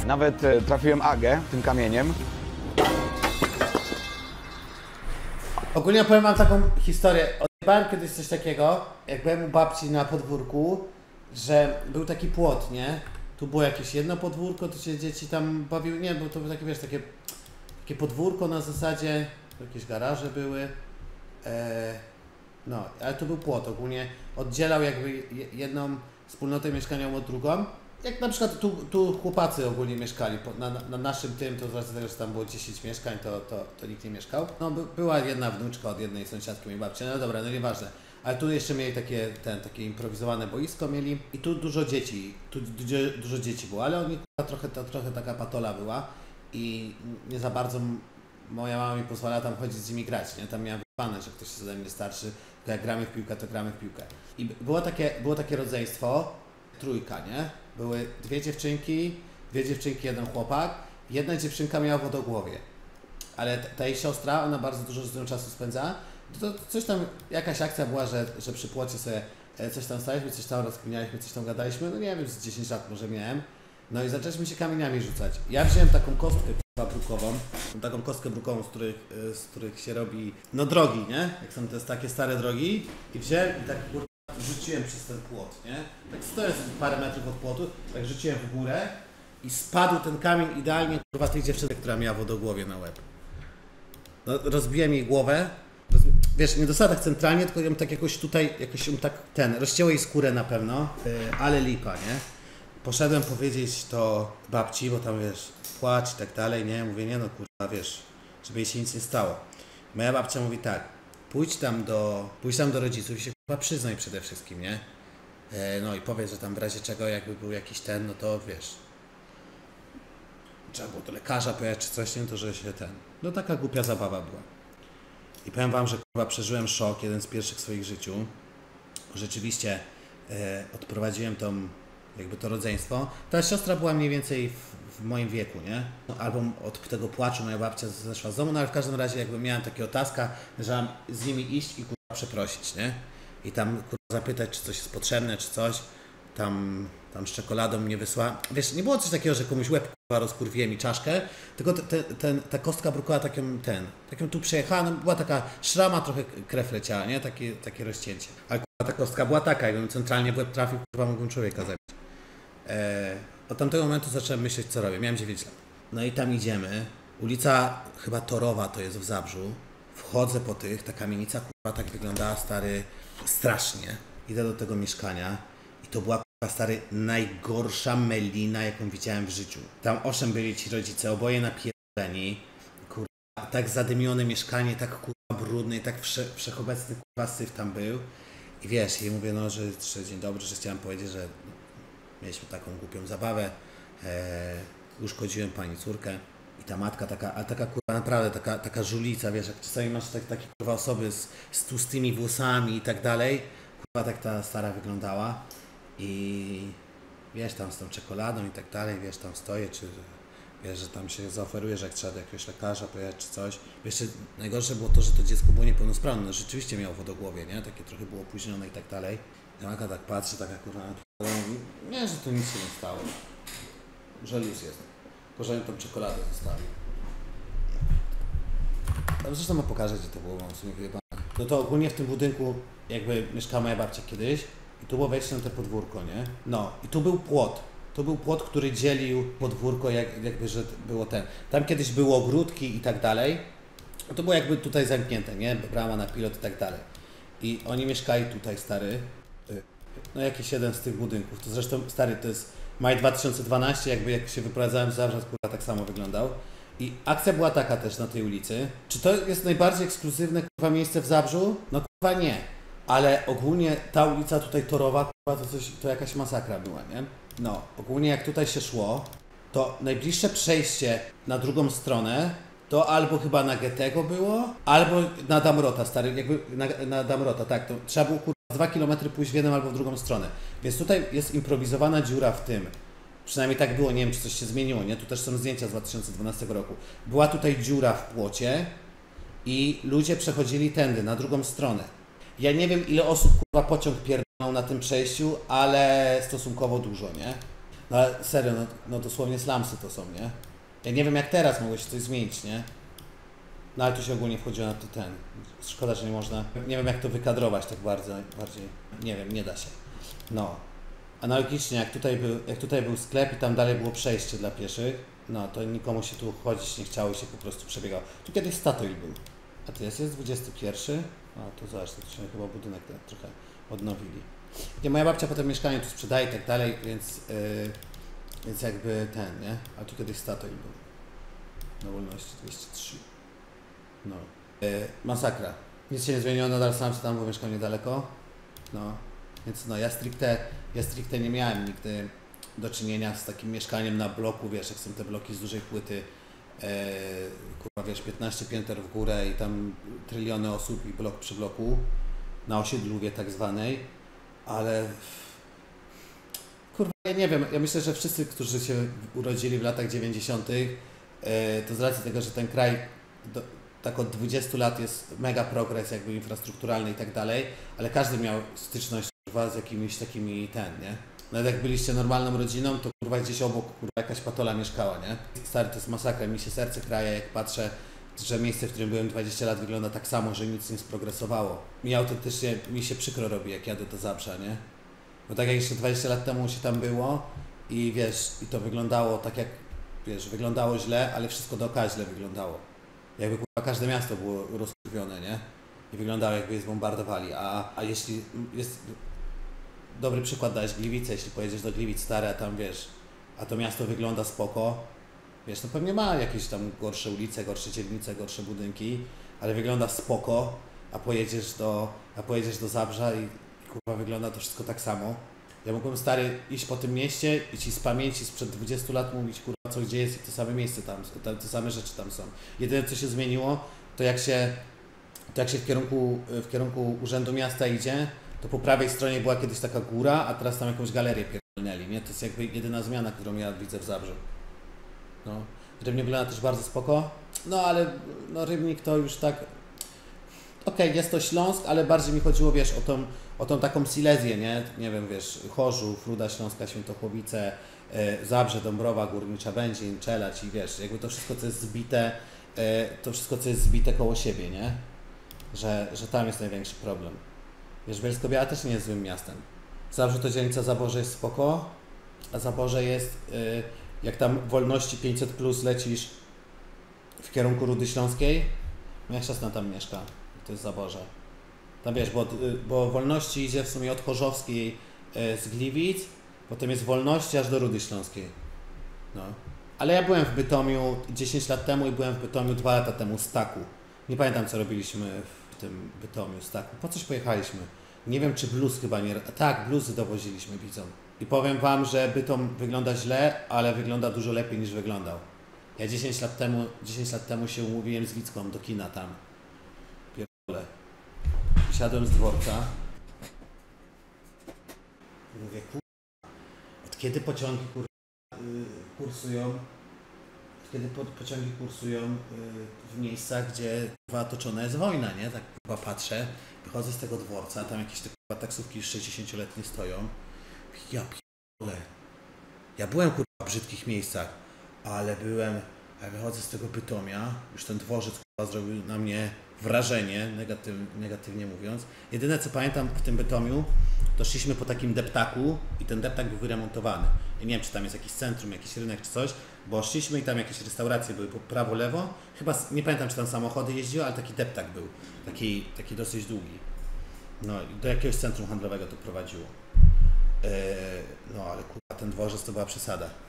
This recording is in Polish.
Nawet trafiłem Agę tym kamieniem. Ogólnie powiem wam taką historię. Odjebałem kiedyś coś takiego, jak byłem u babci na podwórku, że był taki płot, nie? Tu było jakieś jedno podwórko, to się dzieci tam bawiły, nie, bo to było takie, wiesz, takie podwórko na zasadzie, jakieś garaże były. No, ale to był płot, ogólnie oddzielał jakby jedną wspólnotę mieszkaniową od drugą. Jak na przykład tu chłopacy ogólnie mieszkali, na naszym tym, to z racji tego, że tam było 10 mieszkań, to nikt nie mieszkał. No była jedna wnuczka od jednej sąsiadki mojej babci, no dobra, no nieważne. Ale tu jeszcze mieli takie improwizowane boisko mieli i tu dużo dzieci było, ale oni trochę taka patola była i nie za bardzo moja mama mi pozwalała tam chodzić z nimi grać, nie? Tam miała wypane, że ktoś jest ode mnie starszy, to jak gramy w piłkę, to gramy w piłkę. I było takie rodzeństwo, trójka, nie? Były dwie dziewczynki, jeden chłopak. Jedna dziewczynka miała wodogłowie, ale ta jej siostra, ona bardzo dużo z nią czasu spędza. To coś tam, jakaś akcja była, że przy płocie sobie coś tam staliśmy, coś tam rozkminialiśmy, coś tam gadaliśmy, no nie wiem, z 10 lat może miałem. No i zaczęliśmy się kamieniami rzucać. Ja wziąłem taką kostkę brukową, taką kostkę brukową, z których się robi, no drogi, nie? Jak są te takie stare drogi. I wziąłem i tak rzuciłem przez ten płot, nie? Tak stoję parę metrów od płotu, tak rzuciłem w górę i spadł ten kamień idealnie tej dziewczyny, która miała wodogłowie na łeb. No, rozbiłem jej głowę, wiesz, nie dostała tak centralnie, tylko ją tak jakoś tutaj, rozcięło jej skórę na pewno, ale lipa, nie? Poszedłem powiedzieć to babci, bo tam, wiesz, płacz i tak dalej, nie? Mówię, nie no kurwa, wiesz, żeby jej się nic nie stało. Moja babcia mówi tak, pójdź tam do rodziców i się kurwa przyznaj przede wszystkim, nie? No i powiedz, że tam w razie czego jakby był jakiś no to wiesz, trzeba było do lekarza pojechać czy coś, nie? To że się no taka głupia zabawa była. I powiem wam, że kurwa przeżyłem szok, jeden z pierwszych w swoich życiu. Rzeczywiście odprowadziłem to rodzeństwo. Ta siostra była mniej więcej w moim wieku, nie? Albo od tego płaczu moja babcia zeszła z domu, no ale w każdym razie jakby miałem takiego taska, że mam z nimi iść i kurwa przeprosić, nie? I tam kurwa zapytać, czy coś jest potrzebne, czy coś. Tam z czekoladą mnie wysłała. Wiesz, nie było coś takiego, że komuś łeb kurwa rozkurwiłem i czaszkę, tylko ta kostka brukowa taką tu przejechała, no była taka szrama, trochę krew leciała, nie? Takie rozcięcie. Ale kurwa ta kostka była taka, jakbym centralnie w łeb trafił, kurwa mógłbym człowieka zabić. Od tamtego momentu zacząłem myśleć, co robię. Miałem 9 lat. No i tam idziemy. Ulica chyba Torowa to jest w Zabrzu. Wchodzę po ta kamienica kurwa tak wyglądała, stary, strasznie. Idę do tego mieszkania i to była kurwa, stary, najgorsza melina, jaką widziałem w życiu. Tam owszem byli ci rodzice, oboje napierdoleni. Kurwa, tak zadymione mieszkanie, tak kurwa brudne i tak wszechobecny kurwa syf tam był. I wiesz, jej mówię, no, że dzień dobry, że chciałem powiedzieć, że mieliśmy taką głupią zabawę, uszkodziłem pani córkę i ta matka taka kurwa naprawdę taka żulica, wiesz, jak czasami masz takie kurwa osoby z tłustymi włosami i tak dalej, kurwa tak ta stara wyglądała i wiesz, tam z tą czekoladą i tak dalej, wiesz, tam stoję, czy wiesz, że tam się zaoferuje, że jak trzeba do jakiegoś lekarza pojechać czy coś. Wiesz, najgorsze było to, że to dziecko było niepełnosprawne, no rzeczywiście miało wodogłowie, nie, takie trochę było opóźnione i tak dalej. Matka tak patrzy, taka kurwa, nie, że tu nic się nie stało, że luz jest, tylko że tą czekoladę zostawił. Zresztą mu pokażę, gdzie to było, mam w sumie wyjebane. No to ogólnie w tym budynku jakby mieszkała moja babcia kiedyś i tu było wejście na to podwórko, nie? No i tu był płot. To był płot, który dzielił podwórko, jakby, że było Tam kiedyś były ogródki i tak dalej. To było jakby tutaj zamknięte, nie? Brama na pilot i tak dalej. I oni mieszkali tutaj, stary. No jakiś jeden z tych budynków. To zresztą, stary, to jest maj 2012, jakby jak się wyprowadzałem z Zabrza, kurwa, tak samo wyglądał. I akcja była taka też na tej ulicy. Czy to jest najbardziej ekskluzywne, kurwa, miejsce w Zabrzu? No kurwa nie. Ale ogólnie ta ulica tutaj Torowa, kurwa, to jakaś masakra była, nie? No, ogólnie jak tutaj się szło, to najbliższe przejście na drugą stronę to albo chyba na Goethego było, albo na Damrota, stary, jakby na Damrota, tak, to trzeba było kurwa 2 km pójść w jedną albo w drugą stronę. Więc tutaj jest improwizowana dziura w tym. Przynajmniej tak było, nie wiem czy coś się zmieniło, nie? Tu też są zdjęcia z 2012 roku. Była tutaj dziura w płocie i ludzie przechodzili tędy, na drugą stronę. Ja nie wiem ile osób kurwa pociąg pierdolą na tym przejściu, ale stosunkowo dużo, nie? No ale serio, no dosłownie slumsy to są, nie? Ja nie wiem jak teraz mogło się coś zmienić, nie? No ale tu się ogólnie wchodziło na ten. Szkoda, że nie można. Nie wiem jak to wykadrować tak bardziej. Nie wiem, nie da się. No. Analogicznie jak tutaj był sklep i tam dalej było przejście dla pieszych, no to nikomu się tu chodzić nie chciało i się po prostu przebiegało. Tu kiedyś Statoil był. A to jest 21. A to zobacz, to się chyba budynek trochę odnowili. Nie, moja babcia potem mieszkanie tu sprzedaje i tak dalej, więc jakby ten, nie? A tu kiedyś Statoil był. Na Wolności 203. No. Masakra. Nic się nie zmieniło, nadal sam tam było mieszkanie daleko. No. Więc no, ja stricte nie miałem nigdy do czynienia z takim mieszkaniem na bloku, wiesz, jak są te bloki z dużej płyty, kurwa, wiesz, 15 pięter w górę i tam tryliony osób i blok przy bloku, na osiedlówie tak zwanej, ale kurwa, ja nie wiem, ja myślę, że wszyscy, którzy się urodzili w latach 90., to z racji tego, że ten kraj tak od 20 lat jest mega progres jakby infrastrukturalny i tak dalej, ale każdy miał styczność kurwa z jakimiś takimi nie? Nawet jak byliście normalną rodziną, to kurwa gdzieś obok kurwa jakaś patola mieszkała, nie? Stary, to jest masakra, mi się serce kraje jak patrzę, że miejsce, w którym byłem 20 lat wygląda tak samo, że nic nie sprogresowało. Mi się przykro robi jak jadę do Zabrza, nie? Bo tak jak jeszcze 20 lat temu się tam było i wiesz, i to wyglądało tak jak, wiesz, wyglądało źle, ale wszystko dookoła źle wyglądało. Jakby kurwa każde miasto było rozkurwione, nie? I wyglądało jakby je zbombardowali, a jeśli jest... Dobry przykład dałeś Gliwice, jeśli pojedziesz do Gliwic stare, a tam wiesz, a to miasto wygląda spoko, wiesz, no pewnie ma jakieś tam gorsze ulice, gorsze dzielnice, gorsze budynki, ale wygląda spoko, a pojedziesz do Zabrza i kurwa wygląda to wszystko tak samo. Ja mógłbym stary iść po tym mieście i ci z pamięci sprzed 20 lat mówić kurwa co gdzie jest i te same miejsce tam, te same rzeczy tam są. Jedyne co się zmieniło, to jak się w kierunku Urzędu Miasta idzie, to po prawej stronie była kiedyś taka góra, a teraz tam jakąś galerię pierdolnęli, nie? To jest jakby jedyna zmiana, którą ja widzę w Zabrzu. No. Rybnik wygląda też bardzo spoko, no ale no, Rybnik to już tak... Okej, jest to Śląsk, ale bardziej mi chodziło, wiesz, o tą taką Silezję, nie? Nie wiem, wiesz, Chorzów, Ruda Śląska, Świętochłowice, Zabrze, Dąbrowa Górnicza, Będzin, Czelać i wiesz, jakby to wszystko, co jest zbite koło siebie, nie? Że tam jest największy problem. Wiesz, Bielsko-Biała też nie jest złym miastem. Zabrze to dzielnica Zaborze jest spoko, a Zaborze jest, jak tam Wolności 500+ lecisz w kierunku Rudy Śląskiej, moja siostra tam mieszka, to jest Zaborze. Tam wiesz, bo Wolności idzie w sumie od Chorzowskiej z Gliwic, potem jest Wolności aż do Rudy Śląskiej. No. Ale ja byłem w Bytomiu 10 lat temu i byłem w Bytomiu 2 lata temu z Taku. Nie pamiętam co robiliśmy w tym Bytomiu z Taku. Po coś pojechaliśmy? Nie wiem czy blues chyba nie... Tak, bluesy dowoziliśmy widzom. I powiem wam, że Bytom wygląda źle, ale wygląda dużo lepiej niż wyglądał. Ja 10 lat temu się umówiłem z Wicką do kina tam. Pierdolę. Wysiadłem z dworca. I mówię, od kiedy pociągi kursują? Kiedy pociągi kursują w miejscach, gdzie toczona jest wojna, nie? Tak chyba patrzę, wychodzę z tego dworca, tam jakieś te taksówki 60-letnie stoją. Ja pierdolę. Ja byłem w brzydkich miejscach, ale wychodzę z tego Bytomia, już ten dworzec zrobił na mnie wrażenie, negatywnie mówiąc. Jedyne co pamiętam w tym Bytomiu, to szliśmy po takim deptaku i ten deptak był wyremontowany. Ja nie wiem, czy tam jest jakiś centrum, jakiś rynek czy coś, bo szliśmy i tam jakieś restauracje były po prawo, lewo. Chyba, nie pamiętam, czy tam samochody jeździły, ale taki deptak był. Taki dosyć długi. No i do jakiegoś centrum handlowego to prowadziło. No ale kurwa, ten dworzec to była przesada.